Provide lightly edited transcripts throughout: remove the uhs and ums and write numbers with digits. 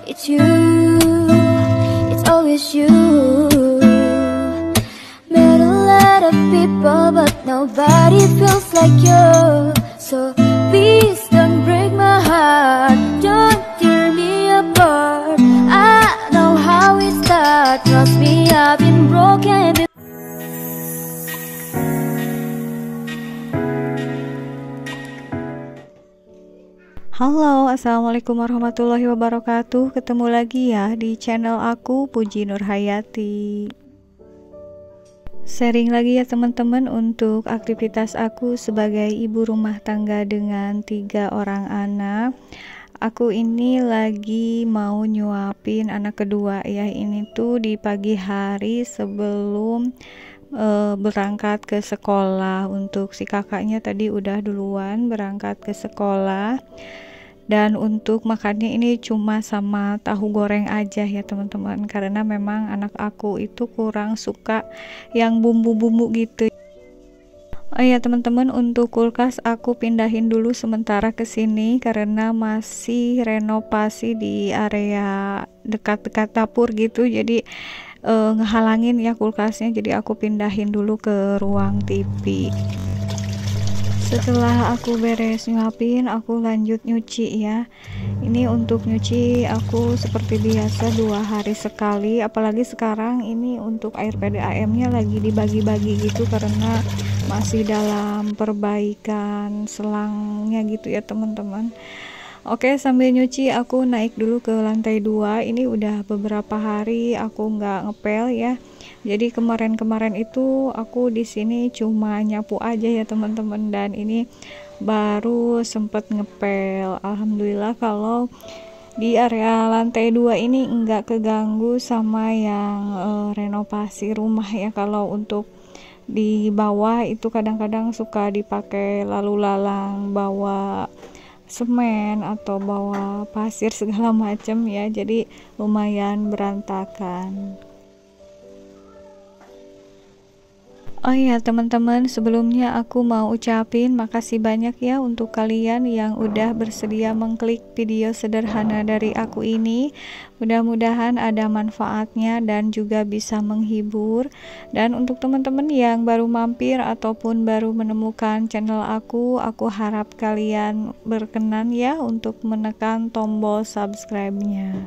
It's you, it's always you. Met a lot of people but nobody feels like you. So please don't break my heart, don't tear me apart. I know how it starts, trust me, I've been broken before. Halo, assalamualaikum warahmatullahi wabarakatuh. Ketemu lagi ya di channel aku, Puji Nurhayati. Sharing lagi ya teman-teman untuk aktivitas aku sebagai ibu rumah tangga dengan 3 orang anak. Aku ini lagi mau nyuapin anak kedua ya. Ini tuh di pagi hari sebelum berangkat ke sekolah. Untuk si kakaknya tadi udah duluan berangkat ke sekolah. Dan untuk makannya ini cuma sama tahu goreng aja ya teman-teman, karena memang anak aku itu kurang suka yang bumbu-bumbu gitu. Oh ya teman-teman, untuk kulkas aku pindahin dulu sementara ke sini karena masih renovasi di area dekat-dekat dapur gitu, jadi ngehalangin ya kulkasnya, jadi aku pindahin dulu ke ruang TV. Setelah aku beres nyuapin, aku lanjut nyuci ya. Ini untuk nyuci aku seperti biasa 2 hari sekali, apalagi sekarang ini untuk air PDAM nya lagi dibagi-bagi gitu karena masih dalam perbaikan selangnya gitu ya teman-teman. Oke, sambil nyuci aku naik dulu ke lantai 2. Ini udah beberapa hari aku nggak ngepel ya. Jadi kemarin-kemarin itu aku di sini cuma nyapu aja ya teman-teman, dan ini baru sempet ngepel. Alhamdulillah kalau di area lantai 2 ini enggak keganggu sama yang renovasi rumah ya. Kalau untuk di bawah itu kadang-kadang suka dipakai lalu lalang bawa semen atau bawa pasir segala macam ya, jadi lumayan berantakan. Oh iya teman-teman, sebelumnya aku mau ucapin makasih banyak ya untuk kalian yang udah bersedia mengklik video sederhana dari aku ini. Mudah-mudahan ada manfaatnya dan juga bisa menghibur. Dan untuk teman-teman yang baru mampir ataupun baru menemukan channel aku harap kalian berkenan ya untuk menekan tombol subscribe-nya.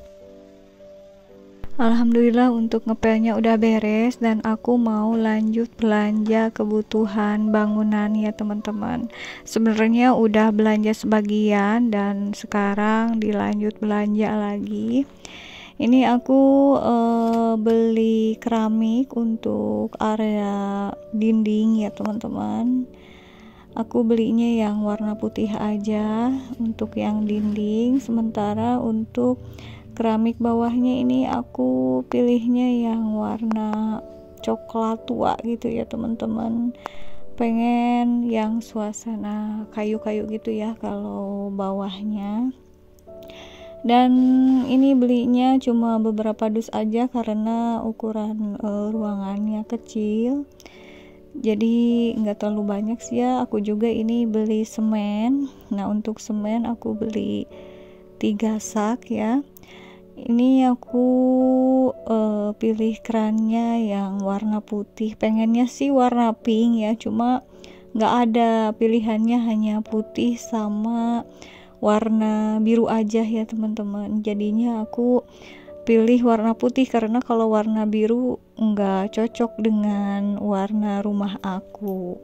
Alhamdulillah untuk ngepelnya udah beres dan aku mau lanjut belanja kebutuhan bangunan ya teman-teman. Sebenarnya udah belanja sebagian dan sekarang dilanjut belanja lagi. Ini aku beli keramik untuk area dinding ya teman-teman. Aku belinya yang warna putih aja untuk yang dinding, sementara untuk keramik bawahnya ini aku pilihnya yang warna coklat tua gitu ya teman-teman. Pengen yang suasana kayu-kayu gitu ya kalau bawahnya. Dan ini belinya cuma beberapa dus aja karena ukuran ruangannya kecil, jadi nggak terlalu banyak sih ya. Aku juga ini beli semen. Nah untuk semen aku beli 3 sak ya. Ini aku pilih kerannya yang warna putih, pengennya sih warna pink ya, cuma nggak ada pilihannya, hanya putih sama warna biru aja ya teman-teman. Jadinya aku pilih warna putih karena kalau warna biru nggak cocok dengan warna rumah aku.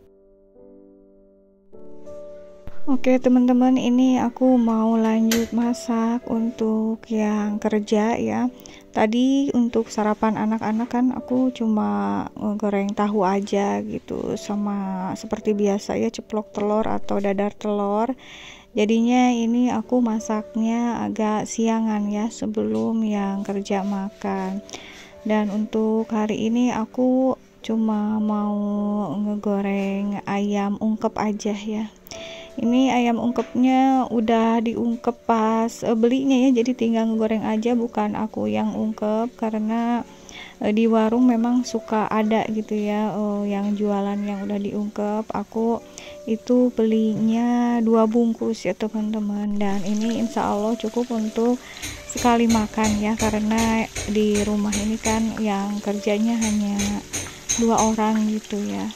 Oke teman-teman, ini aku mau lanjut masak untuk yang kerja ya. Tadi untuk sarapan anak-anak kan aku cuma goreng tahu aja gitu, sama seperti biasa ya ceplok telur atau dadar telur. Jadinya ini aku masaknya agak siangan ya sebelum yang kerja makan. Dan untuk hari ini aku cuma mau ngegoreng ayam ungkep aja ya. Ini ayam ungkepnya udah diungkep pas belinya ya, jadi tinggal ngegoreng aja, bukan aku yang ungkep karena di warung memang suka ada gitu ya yang jualan yang udah diungkep. Aku itu belinya 2 bungkus ya teman-teman, dan ini insya Allah cukup untuk sekali makan ya, karena di rumah ini kan yang kerjanya hanya 2 orang gitu ya.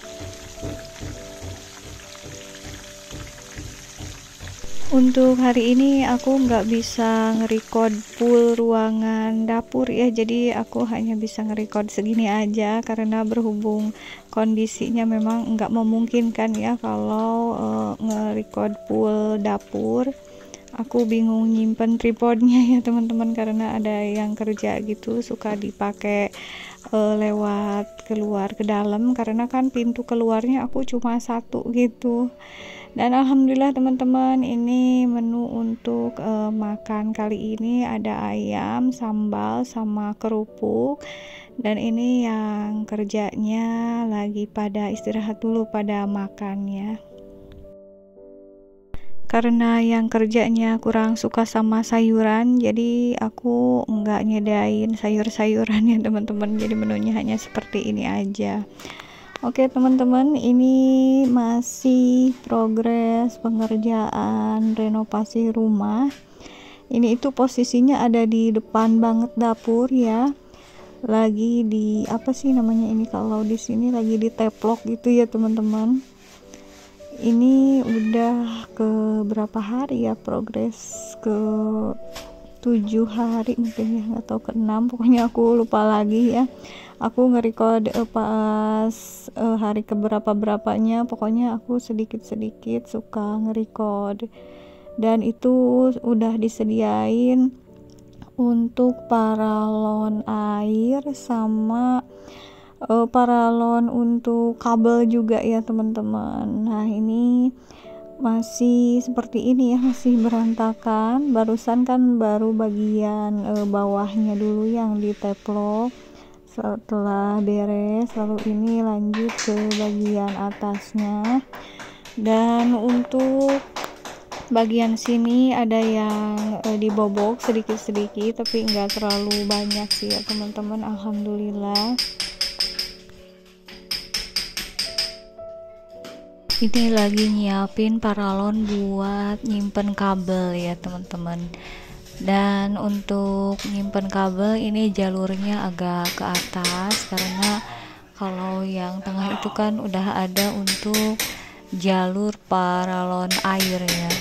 Untuk hari ini aku nggak bisa nge-record full ruangan dapur ya, jadi aku hanya bisa nge-record segini aja karena berhubung kondisinya memang nggak memungkinkan ya kalau nge-record full dapur. Aku bingung nyimpen tripodnya ya teman-teman, karena ada yang kerja gitu suka dipakai lewat keluar ke dalam, karena kan pintu keluarnya aku cuma 1 gitu. Dan alhamdulillah teman-teman, ini menu untuk makan kali ini ada ayam, sambal, sama kerupuk. Dan ini yang kerjanya lagi pada istirahat dulu, pada makan ya. Karena yang kerjanya kurang suka sama sayuran, jadi aku nggak nyedain sayur-sayuran ya teman-teman, jadi menunya hanya seperti ini aja. Oke teman-teman, ini masih progres pengerjaan renovasi rumah. Ini itu posisinya ada di depan banget dapur ya. Lagi di apa sih namanya ini, kalau di sini lagi di teplok gitu ya teman-teman. Ini udah ke berapa hari ya, progres ke 7 hari mungkin ya, atau ke 6, pokoknya aku lupa lagi ya. Aku nge-record pas hari keberapa-berapanya, pokoknya aku sedikit-sedikit suka nge-record. Dan itu udah disediain untuk paralon air sama paralon untuk kabel juga ya teman-teman. Nah ini masih seperti ini ya, masih berantakan. Barusan kan baru bagian bawahnya dulu yang diteplok. Setelah beres, lalu ini lanjut ke bagian atasnya. Dan untuk bagian sini ada yang dibobok sedikit-sedikit, tapi enggak terlalu banyak sih ya teman-teman, alhamdulillah. Ini lagi nyiapin paralon buat nyimpen kabel ya teman-teman. Dan untuk nyimpen kabel ini jalurnya agak ke atas, karena kalau yang tengah itu kan udah ada untuk jalur paralon air ya.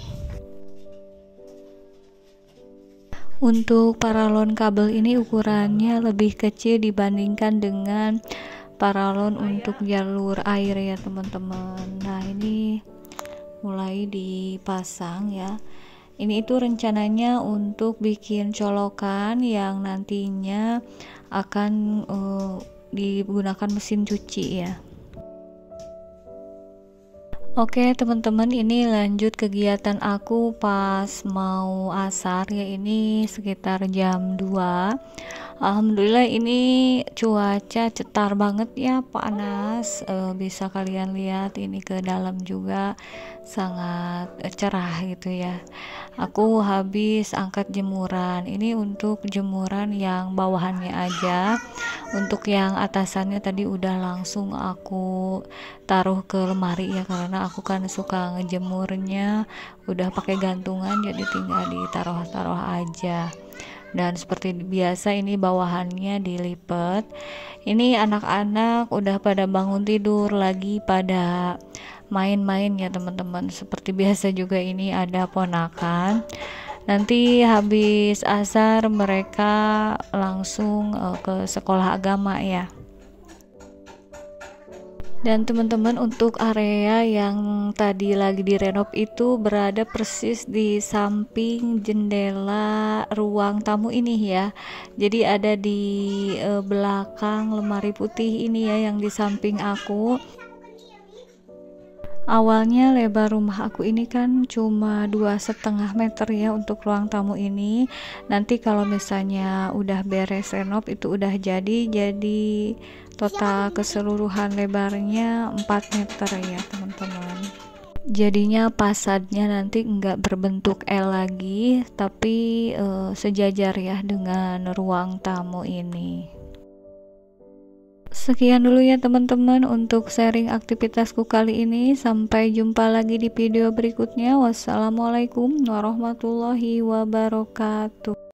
Untuk paralon kabel ini ukurannya lebih kecil dibandingkan dengan paralon untuk jalur air ya teman-teman. Nah ini mulai dipasang ya. Ini itu rencananya untuk bikin colokan yang nantinya akan digunakan mesin cuci ya. Oke teman-teman, ini lanjut kegiatan aku pas mau asar ya, ini sekitar jam 2. Alhamdulillah ini cuaca cetar banget ya, panas, bisa kalian lihat ini ke dalam juga sangat cerah gitu ya. Aku habis angkat jemuran, ini untuk jemuran yang bawahannya aja. Untuk yang atasannya tadi udah langsung aku taruh ke lemari ya, karena aku kan suka ngejemurnya udah pakai gantungan, jadi tinggal ditaruh-taruh aja. Dan seperti biasa ini bawahannya dilipat. Ini anak-anak udah pada bangun tidur, lagi pada main-main ya teman-teman. Seperti biasa juga ini ada ponakan. Nanti habis asar mereka langsung ke sekolah agama ya. Dan teman-teman, untuk area yang tadi lagi direnov itu berada persis di samping jendela ruang tamu ini ya. Jadi ada di belakang lemari putih ini ya, yang di samping aku. Awalnya lebar rumah aku ini kan cuma 2,5 meter ya untuk ruang tamu ini. Nanti kalau misalnya udah beres renov itu udah jadi total keseluruhan lebarnya 4 meter ya teman-teman. Jadinya fasadnya nanti enggak berbentuk L lagi, tapi sejajar ya dengan ruang tamu ini. Sekian dulu ya teman-teman untuk sharing aktivitasku kali ini. Sampai jumpa lagi di video berikutnya. Wassalamualaikum warahmatullahi wabarakatuh.